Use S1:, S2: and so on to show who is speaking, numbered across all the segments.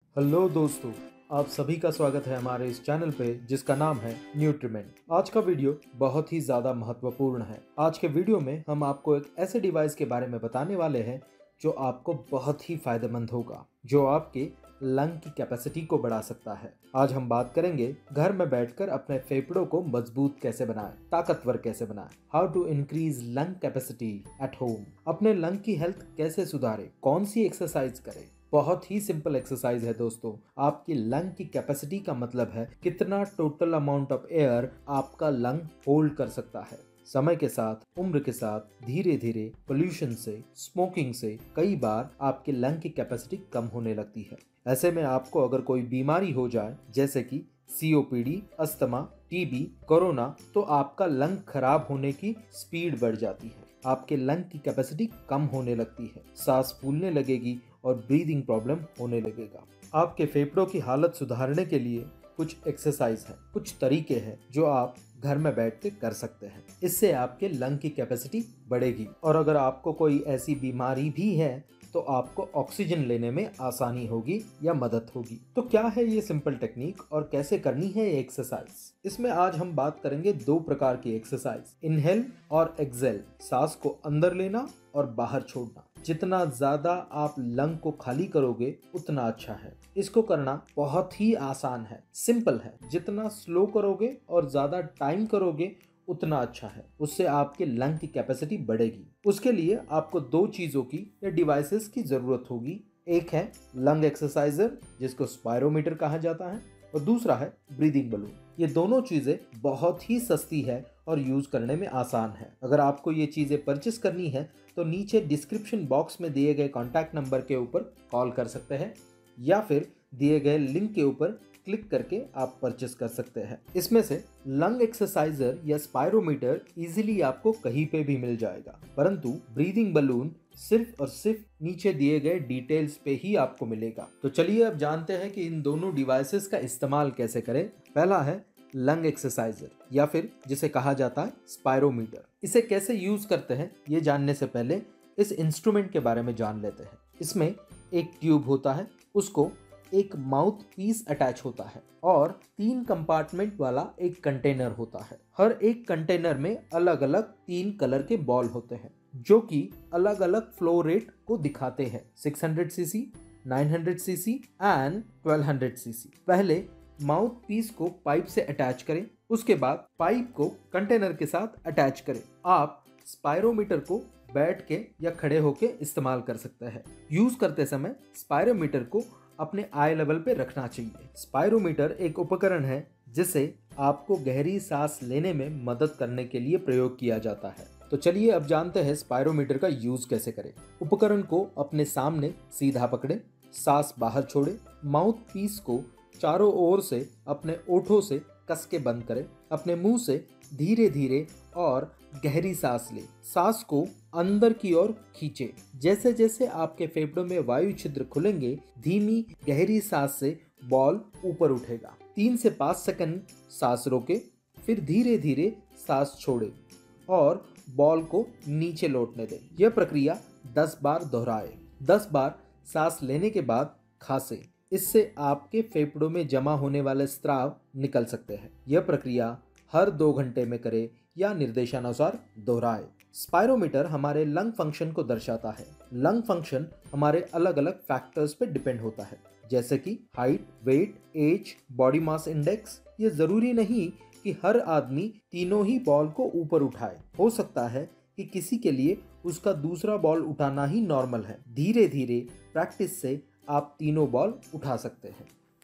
S1: Hello दोस्तों, आप सभी का स्वागत है हमारे इस चैनल पे जिसका नाम है न्यूट्रीमेंट। आज का वीडियो बहुत ही ज़्यादा महत्वपूर्ण है। आज के वीडियो में हम आपको एक ऐसे डिवाइस के बारे में बताने वाले हैं जो आपको बहुत ही फायदेमंद होगा, जो आपके लंग की कैपेसिटी को बढ़ा सकता है। आज हम बात करेंगे घर में बैठकर अपने फेफड़ों को मजबूत कैसे बनाएं, ताकतवर कैसे बनाएं, how to increase lung capacity at home, अपने लंग की हेल्थ कैसे सुधारें, कौन सी एक्सरसाइज करें। बहुत ही सिंपल एक्सरसाइज है दोस्तों। आपकी लंग की कैपेसिटी का मतलब है कितना टोटल अमाउंट ऑफ एयर आपका लंग होल्ड कर सकता है। समय के साथ, उम्र के साथ धीरे धीरे पोल्यूशन से, स्मोकिंग से कई बार आपके लंग की कैपेसिटी कम होने लगती है। ऐसे में आपको अगर कोई बीमारी हो जाए जैसे कि सीओपीडी, अस्थमा, टीबी, कोरोना, तो आपका लंग खराब होने की स्पीड बढ़ जाती है। आपके लंग की कैपेसिटी कम होने लगती है, सांस फूलने लगेगी और ब्रीदिंग प्रॉब्लम होने लगेगा। आपके फेफड़ों की हालत सुधारने के लिए कुछ एक्सरसाइज है, कुछ तरीके हैं जो आप घर में बैठ के कर सकते हैं। इससे आपके लंग की कैपेसिटी बढ़ेगी और अगर आपको कोई ऐसी बीमारी भी है तो आपको ऑक्सीजन लेने में आसानी होगी या मदद होगी। तो क्या है ये सिंपल टेक्निक और कैसे करनी है ये एक्सरसाइज? इसमें आज हम बात करेंगे दो प्रकार की एक्सरसाइज, इनहेल और एक्सेल। सांस को अंदर लेना और बाहर छोड़ना। जितना ज्यादा आप लंग को खाली करोगे उतना अच्छा है। इसको करना बहुत ही आसान है, सिंपल है। जितना स्लो करोगे और ज्यादा टाइम करोगे उतना अच्छा है, उससे आपके लंग की कैपेसिटी बढ़ेगी। उसके लिए आपको दो चीजों की या डिवाइसेस की जरूरत होगी। एक है लंग एक्सरसाइजर जिसको स्पायरोमीटर कहा जाता है और दूसरा है ब्रीदिंग बलून। ये दोनों चीजें बहुत ही सस्ती है और यूज करने में आसान है। अगर आपको ये चीजें परचेस करनी है तो नीचे डिस्क्रिप्शन बॉक्स में दिए गए कॉन्टैक्ट नंबर के ऊपर कॉल कर सकते हैं या फिर दिए गए लिंक के ऊपर क्लिक करके आप परचेस कर सकते हैं। इसमें से लंग एक्सरसाइजर या स्पायरोमीटर इजीली आपको कहीं पे भी मिल जाएगा, परंतु ब्रीदिंग बलून सिर्फ और सिर्फ नीचे दिए गए डिटेल्स पे ही आपको मिलेगा। तो चलिए अब जानते हैं कि इन दोनों डिवाइसेस का इस्तेमाल कैसे करें। पहला है लंग एक्सरसाइजर या फिर जिसे कहा जाता है स्पायरोमीटर। इसे कैसे यूज करते हैं ये जानने से पहले इस इंस्ट्रूमेंट के बारे में जान लेते हैं। इसमें एक ट्यूब होता है, उसको एक माउथ पीस अटैच होता है और 3 कंपार्टमेंट वाला एक कंटेनर होता है। हर एक कंटेनर में अलग अलग 3 कलर के बॉल होते हैं जो कि अलग अलग फ्लो रेट को दिखाते हैं, 600 सीसी, 900 सीसी एंड 1200 सीसी। पहले माउथ पीस को पाइप से अटैच करें, उसके बाद पाइप को कंटेनर के साथ अटैच करें। आप स्पायरोमीटर को बैठ के या खड़े होके इस्तेमाल कर सकते हैं। यूज करते समय स्पायरोमीटर को अपने आई लेवल पे रखना चाहिए। स्पायरोमीटर एक उपकरण है जिसे आपको गहरी सांस लेने में मदद करने के लिए प्रयोग किया जाता है। तो चलिए अब जानते हैं स्पायरोमीटर का यूज कैसे करें। उपकरण को अपने सामने सीधा पकड़े, सांस बाहर छोड़े, माउथ पीस को चारों ओर से अपने ओठों से कस के बंद करें, अपने मुंह से धीरे धीरे और गहरी सांस ले। सांस को अंदर की ओर खींचे। जैसे जैसे आपके फेफड़ों में वायु छिद्र खुलेंगे, धीमी गहरी सांस से बॉल ऊपर उठेगा। 3 से 5 सेकंड सांस रोके, फिर धीरे धीरे सांस छोड़े और बॉल को नीचे लौटने दें। यह प्रक्रिया 10 बार दोहराए। 10 बार सांस लेने के बाद खांसे। इससे आपके फेफड़ों में जमा होने वाले स्राव निकल सकते हैं। यह प्रक्रिया हर 2 घंटे में करें या निर्देशानुसार दोहराए। स्पायरोमीटर हमारे लंग फंक्शन को दर्शाता है। लंग फंक्शन हमारे अलग अलग फैक्टर्स पे डिपेंड होता है, जैसे कि height, weight, age, body mass index. ये जरूरी नहीं कि हर आदमी तीनों ही बॉल को ऊपर उठाए। हो सकता है कि किसी के लिए उसका दूसरा बॉल उठाना ही नॉर्मल है। धीरे धीरे प्रैक्टिस से आप तीनों बॉल उठा सकते हैं।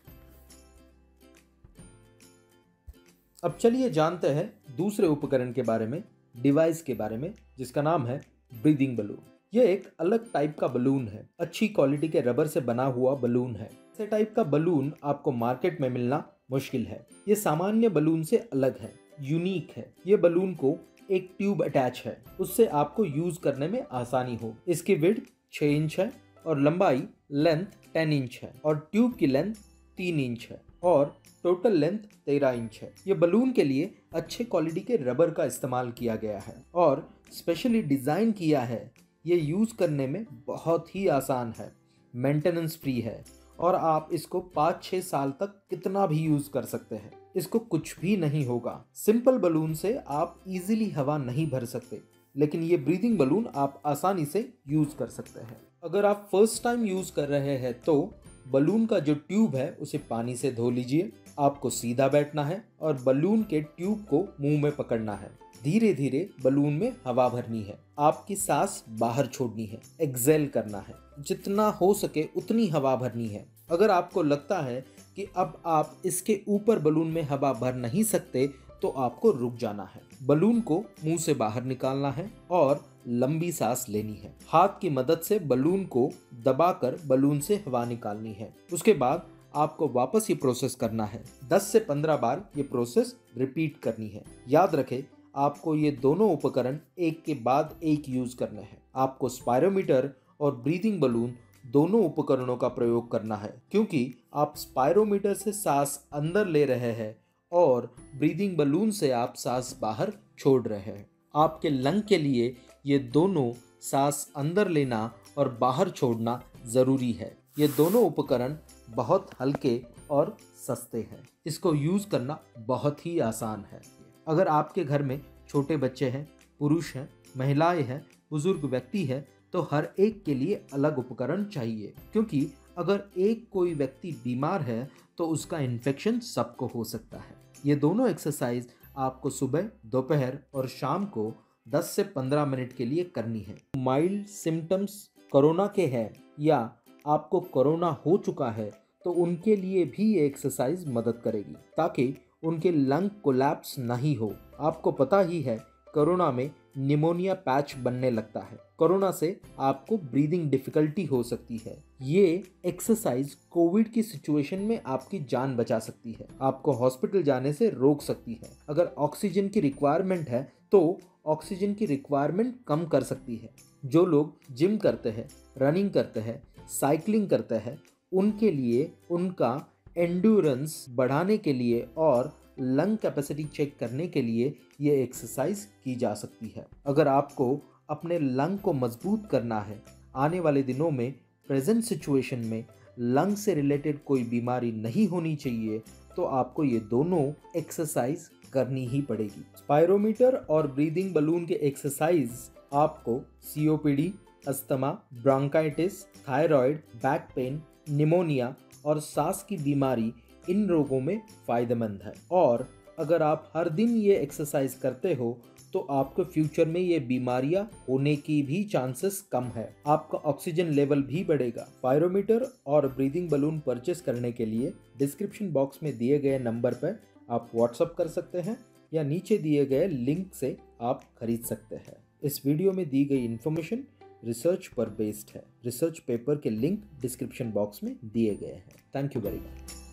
S1: अब चलिए जानते हैं दूसरे उपकरण के बारे में, डिवाइस के बारे में, जिसका नाम है ब्रीदिंग बलून। यह एक अलग टाइप का बलून है, अच्छी क्वालिटी के रबर से बना हुआ बलून है। ऐसे टाइप का बलून आपको मार्केट में मिलना मुश्किल है। ये सामान्य बलून से अलग है, यूनिक है। ये बलून को एक ट्यूब अटैच है, उससे आपको यूज करने में आसानी हो। इसकी विड्थ 6 इंच है और लंबाई लेंथ 10 इंच है और ट्यूब की लेंथ 3 इंच है और टोटल लेंथ 13 इंच है। ये बलून के लिए अच्छे क्वालिटी के रबर का इस्तेमाल किया गया है और स्पेशली डिजाइन किया है। ये यूज करने में बहुत ही आसान है, मेंटेनेंस फ्री है और आप इसको 5-6 साल तक कितना भी यूज कर सकते हैं। इसको कुछ भी नहीं होगा। सिंपल बलून से आप इजीली हवा नहीं भर सकते, लेकिन ये ब्रीदिंग बलून आप आसानी से यूज कर सकते हैं। अगर आप फर्स्ट टाइम यूज कर रहे हैं तो बलून का जो ट्यूब है उसे पानी से धो लीजिए। आपको सीधा बैठना है और बलून के ट्यूब को मुंह में पकड़ना है। धीरे धीरे बलून में हवा भरनी है। आपकी सांस बाहर छोड़नी है, एक्सेल करना है। जितना हो सके उतनी हवा भरनी है। अगर आपको लगता है कि अब आप इसके ऊपर बलून में हवा भर नहीं सकते तो आपको रुक जाना है। बलून को मुंह से बाहर निकालना है और लंबी सांस लेनी है। हाथ की मदद से बलून को दबाकर बलून से हवा निकालनी है। उसके बाद आपको वापस ये प्रोसेस करना है। 10 से 15 बार ये प्रोसेस रिपीट करनी है। याद रखें, आपको ये दोनों उपकरण एक के बाद एक यूज करने हैं। आपको स्पायरोमीटर और ब्रीदिंग बलून दोनों उपकरणों का प्रयोग करना है, क्योंकि आप स्पायरोमीटर से सांस अंदर ले रहे हैं और ब्रीदिंग बलून से आप सांस बाहर छोड़ रहे हैं। आपके लंग के लिए ये दोनों सांस अंदर लेना और बाहर छोड़ना ज़रूरी है। ये दोनों उपकरण बहुत हल्के और सस्ते हैं। इसको यूज़ करना बहुत ही आसान है। अगर आपके घर में छोटे बच्चे हैं, पुरुष हैं, महिलाएं हैं, बुजुर्ग व्यक्ति है, तो हर एक के लिए अलग उपकरण चाहिए, क्योंकि अगर एक कोई व्यक्ति बीमार है तो उसका इन्फेक्शन सबको हो सकता है। ये दोनों एक्सरसाइज आपको सुबह, दोपहर और शाम को 10 से 15 मिनट के लिए करनी है। माइल्ड सिम्टम्स कोरोना के हैं या आपको कोरोना हो चुका है तो उनके लिए भी ये एक्सरसाइज मदद करेगी, ताकि उनके लंग कोलैप्स नहीं हो। आपको पता ही है, कोरोना में निमोनिया पैच बनने लगता है। कोरोना से आपको ब्रीदिंग डिफिकल्टी हो सकती है। ये एक्सरसाइज कोविड की सिचुएशन में आपकी जान बचा सकती है, आपको हॉस्पिटल जाने से रोक सकती है। अगर ऑक्सीजन की रिक्वायरमेंट है तो ऑक्सीजन की रिक्वायरमेंट कम कर सकती है। जो लोग जिम करते हैं, रनिंग करते हैं, साइकिलिंग करते हैं, उनके लिए उनका एंड्योरेंस बढ़ाने के लिए और लंग कैपेसिटी चेक करने के लिए ये एक्सरसाइज की जा सकती है। अगर आपको अपने लंग को मजबूत करना है, आने वाले दिनों में प्रेजेंट सिचुएशन में लंग से रिलेटेड कोई बीमारी नहीं होनी चाहिए, तो आपको ये दोनों एक्सरसाइज करनी ही पड़ेगी। स्पायरोमीटर और ब्रीदिंग बलून के एक्सरसाइज आपको COPD, asthma, bronchitis, thyroid, back pain, pneumonia और सांस की बीमारी, इन रोगों में फायदेमंद है। और अगर आप हर दिन ये एक्सरसाइज करते हो तो आपको फ्यूचर में ये बीमारियां होने की भी चांसेस कम है। आपका ऑक्सीजन लेवल भी बढ़ेगा। पायरोमीटर और ब्रीदिंग बलून परचेस करने के लिए डिस्क्रिप्शन बॉक्स में दिए गए नंबर पर आप व्हाट्सअप कर सकते हैं या नीचे दिए गए लिंक से आप खरीद सकते हैं। इस वीडियो में दी गई इन्फॉर्मेशन रिसर्च पर बेस्ड है। रिसर्च पेपर के लिंक डिस्क्रिप्शन बॉक्स में दिए गए हैं। Thank you very much.